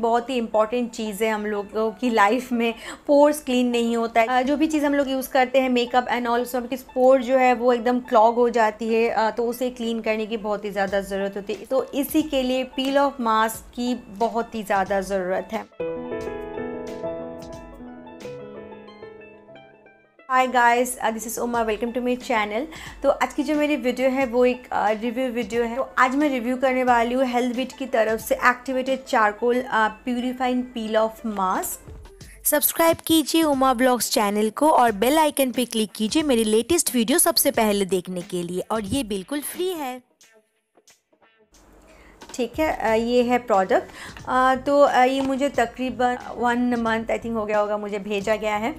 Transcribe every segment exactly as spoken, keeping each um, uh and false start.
बहुत ही इंपॉर्टेंट चीज़ है हम लोगों की लाइफ में। पोर्स क्लीन नहीं होता है, जो भी चीज़ हम लोग यूज़ करते हैं मेकअप एंड ऑल, उसमें आपकी पोर जो है वो एकदम क्लॉग हो जाती है, तो उसे क्लीन करने की बहुत ही ज़्यादा ज़रूरत होती है। तो इसी के लिए पील ऑफ मास्क की बहुत ही ज़्यादा ज़रूरत है। Hi guys, this is Uma, welcome to my channel. तो आज की जो मेरी वीडियो है वो एक रिव्यू uh, वीडियो है। तो आज मैं रिव्यू करने वाली हूँ हेल्थविट की तरफ से activated charcoal purifying peel off mask. Subscribe कीजिए उमा ब्लॉग्स चैनल को और बेल आइकन पे क्लिक कीजिए मेरी लेटेस्ट वीडियो सबसे पहले देखने के लिए, और ये बिल्कुल फ्री है। ठीक है, ये है प्रोडक्ट। तो ये मुझे तकरीबन वन मंथ आई थिंक हो गया होगा मुझे भेजा गया है।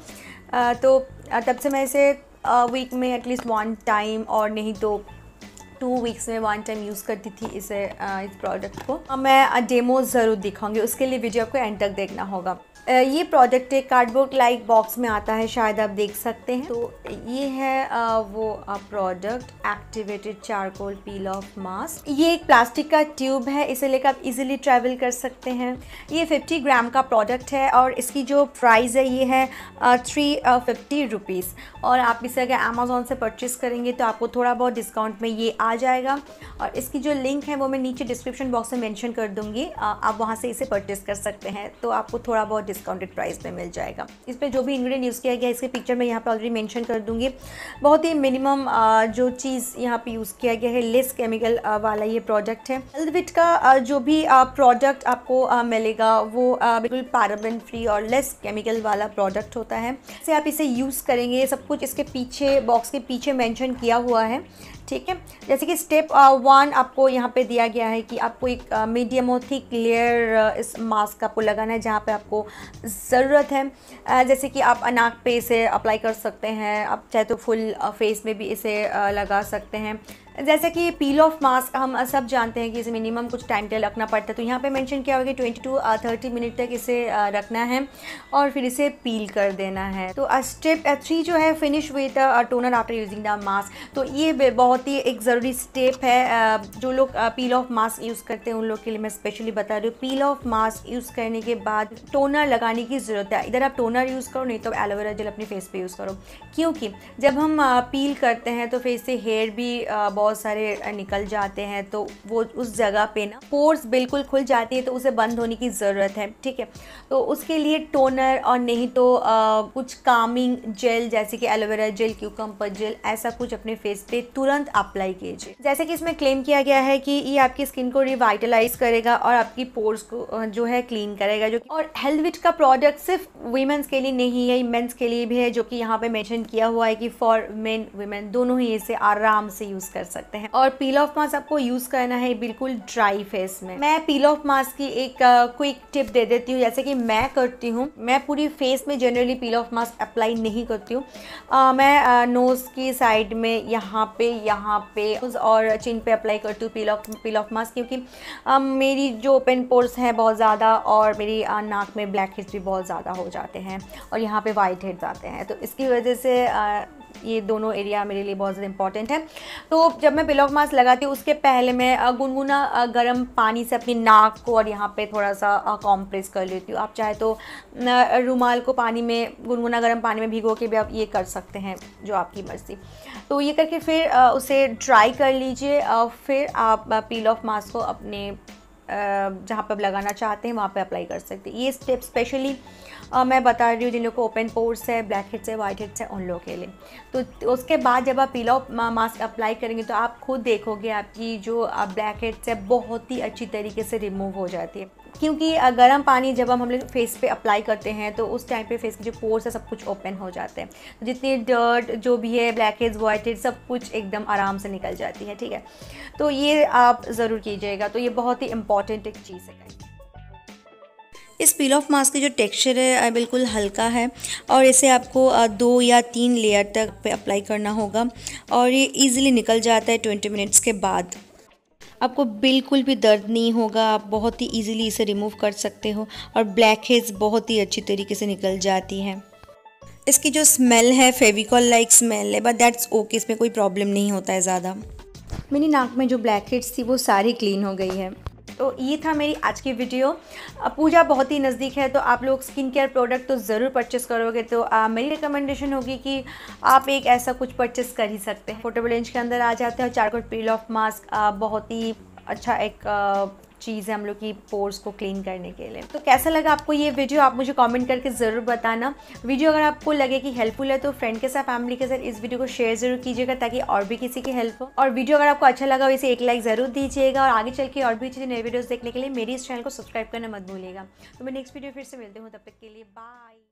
तो तब से मैं इसे वीक में एटलीस्ट वन टाइम और नहीं तो टू वीक्स में वन टाइम यूज़ करती थी इसे इस प्रोडक्ट को। मैं डेमो ज़रूर दिखाऊंगी, उसके लिए वीडियो आपको एंड तक देखना होगा। ये प्रोडक्ट एक कार्डबोर्ड लाइक बॉक्स में आता है, शायद आप देख सकते हैं। तो ये है वो product activated charcoal peel off mask. ये एक प्लास्टिक का ट्यूब है, इसे लेकर आप इजीली ट्रैवल कर सकते हैं। ये फिफ्टी ग्राम का प्रोडक्ट है और इसकी जो प्राइस है ये है थ्री फिफ्टी रुपीज़। और आप इसे अगर अमेज़ॉन से परचेज़ करेंगे तो आपको थोड़ा बहुत डिस्काउंट में ये आ जाएगा। और इसकी जो लिंक है वो मैं नीचे डिस्क्रिप्शन बॉक्स में मेंशन कर दूँगी, आप वहाँ से इसे परचेज़ कर सकते हैं। तो आपको थोड़ा बहुत डिस्काउंटेड प्राइस में मिल जाएगा। इस पर जो भी इंग्रेडिएंट यूज़ किया गया इसके पिक्चर मैं यहाँ पे ऑलरेडी मेंशन कर दूँगी। बहुत ही मिनिमम जो चीज़ यहाँ पे यूज़ किया गया है, लेस केमिकल वाला ये प्रोडक्ट है। हेल्थविट का जो भी प्रोडक्ट आपको मिलेगा वो बिल्कुल पैराबेन फ्री और लेस केमिकल वाला प्रोडक्ट होता है। जैसे आप इसे यूज़ करेंगे, सब कुछ इसके पीछे बॉक्स के पीछे मेंशन किया हुआ है। ठीक है, जैसे कि स्टेप वन आपको यहाँ पे दिया गया है कि आपको एक मीडियम और थिक लेयर इस मास्क आपको लगाना है जहाँ पे आपको ज़रूरत है। uh, जैसे कि आप नाक पे इसे अप्लाई कर सकते हैं, आप चाहे तो फुल फेस में भी इसे uh, लगा सकते हैं। जैसे कि पील ऑफ मास्क हम सब जानते हैं कि इसे मिनिमम कुछ टाइम तक रखना पड़ता है, तो यहाँ पे मेंशन किया होगा कि ट्वेंटी टू थर्टी मिनट तक इसे रखना है और फिर इसे पील कर देना है। तो स्टेप थ्री जो है finish with toner after using the mask. तो ये बहुत ही एक ज़रूरी स्टेप है। जो लोग पील ऑफ मास्क यूज़ करते हैं उन लोग के लिए मैं स्पेशली बता रही हूँ। पील ऑफ मास्क यूज़ करने के बाद टोनर लगाने की ज़रूरत है। इधर आप टोनर यूज़ करो, नहीं तो एलोवेरा जेल अपने फेस पे यूज़ करो, क्योंकि जब हम पील करते हैं तो फेस से हेयर भी बहुत सारे निकल जाते हैं, तो वो उस जगह पे ना पोर्स बिल्कुल खुल जाती है, तो उसे बंद होने की ज़रूरत है। ठीक है, तो उसके लिए टोनर और नहीं तो आ, कुछ कामिंग जेल जैसे कि एलोवेरा जेल, क्यूकम्बर जेल, ऐसा कुछ अपने फेस पे तुरंत अप्लाई कीजिए। जैसे कि इसमें क्लेम किया गया है कि ये आपकी स्किन को रिवाइटलाइज करेगा और आपकी पोर्स को जो है क्लीन करेगा। जो और हेल्थविट का प्रोडक्ट सिर्फ वीमेंस के लिए नहीं है, मेंस के लिए भी है, जो कि यहाँ पे मेंशन किया हुआ है कि फॉर मेन वीमेन दोनों ही इसे आराम से यूज़ कर सकते हैं। और पील ऑफ मास्क आपको यूज़ करना है बिल्कुल ड्राई फेस में। मैं पील ऑफ मास्क की एक क्विक टिप दे देती हूँ, जैसे कि मैं करती हूँ। मैं पूरी फेस में generally peel off mask apply नहीं करती हूँ। मैं नोज़ की साइड में यहाँ पे यहाँ पे और चिन पे अप्लाई करती हूँ peel off peel off mask, क्योंकि uh, मेरी जो ओपन पोर्स हैं बहुत ज़्यादा और मेरी uh, नाक में ब्लैक हेड्स भी बहुत ज़्यादा हो जाते हैं और यहाँ पे वाइट हेड्स आते हैं, तो इसकी वजह से uh, ये दोनों एरिया मेरे लिए बहुत ज़्यादा इंपॉर्टेंट है। तो जब मैं पील ऑफ मास्क लगाती हूँ उसके पहले मैं गुनगुना गर्म पानी से अपनी नाक को और यहाँ पे थोड़ा सा कॉम्प्रेस कर लेती हूँ। आप चाहे तो रुमाल को पानी में गुनगुना गर्म पानी में भिगो के भी आप ये कर सकते हैं, जो आपकी मर्ज़ी। तो ये करके फिर उसे ड्राई कर लीजिए, फिर आप पील ऑफ मास्क को अपने जहाँ पर लगाना चाहते हैं वहाँ पे अप्लाई कर सकते हैं। ये स्टेप स्पेशली uh, मैं बता रही हूँ जिन लोगों को ओपन पोर्स है, ब्लैक हेड्स है, वाइट हेड्स है, उन लोगों के लिए। तो उसके बाद जब आप पील ऑफ मास्क अप्लाई करेंगे तो आप खुद देखोगे आपकी जो ब्लैक हेड्स है बहुत ही अच्छी तरीके से रिमूव हो जाती है, क्योंकि गर्म पानी जब हम हम लोग फेस पे अप्लाई करते हैं तो उस टाइम पे फेस के जो पोर्स है सब कुछ ओपन हो जाते हैं, तो जितनी डर्ट जो भी है, ब्लैक हेड्स, वाइट हेड्स, सब कुछ एकदम आराम से निकल जाती है। ठीक है, तो ये आप ज़रूर कीजिएगा। तो ये बहुत ही इंपॉर्टेंट एक चीज़ है। इस पील ऑफ मास्क की जो टेक्सचर है बिल्कुल हल्का है और इसे आपको दो या तीन लेयर तक पे अप्लाई करना होगा और ये इजीली निकल जाता है ट्वेंटी मिनट्स के बाद। आपको बिल्कुल भी दर्द नहीं होगा, आप बहुत ही इजीली इसे रिमूव कर सकते हो और ब्लैक हेड्स बहुत ही अच्छी तरीके से निकल जाती हैं। इसकी जो स्मेल है फेविकॉल लाइक स्मेल है, बट दैट्स ओके, इसमें कोई प्रॉब्लम नहीं होता है ज़्यादा। मेरी नाक में जो ब्लैक हेड्स थी वो सारी क्लीन हो गई है। तो ये था मेरी आज की वीडियो। पूजा बहुत ही नज़दीक है तो आप लोग स्किन केयर प्रोडक्ट तो ज़रूर परचेस करोगे, तो आ, मेरी रिकमेंडेशन होगी कि आप एक ऐसा कुछ परचेस कर ही सकते हैं। अफोर्डेबल रेंज के अंदर आ जाते हैं। चारकोल पील ऑफ मास्क बहुत ही अच्छा एक आ, चीज़ है हम लोग की पोर्स को क्लीन करने के लिए। तो कैसा लगा आपको ये वीडियो, आप मुझे कमेंट करके ज़रूर बताना। वीडियो अगर आपको लगे कि हेल्पफुल है तो फ्रेंड के साथ, फैमिली के साथ इस वीडियो को शेयर ज़रूर कीजिएगा ताकि और भी किसी की हेल्प हो। और वीडियो अगर आपको अच्छा लगा वैसे एक लाइक ज़रूर दीजिएगा, और आगे चल के और भी चीज़ें नई वीडियोज़ देखने के लिए मेरी इस चैनल को सब्सक्राइब करना मत भूलिएगा। तो मैं नेक्स्ट वीडियो फिर से मिलती हूँ, तब तक के लिए बाय।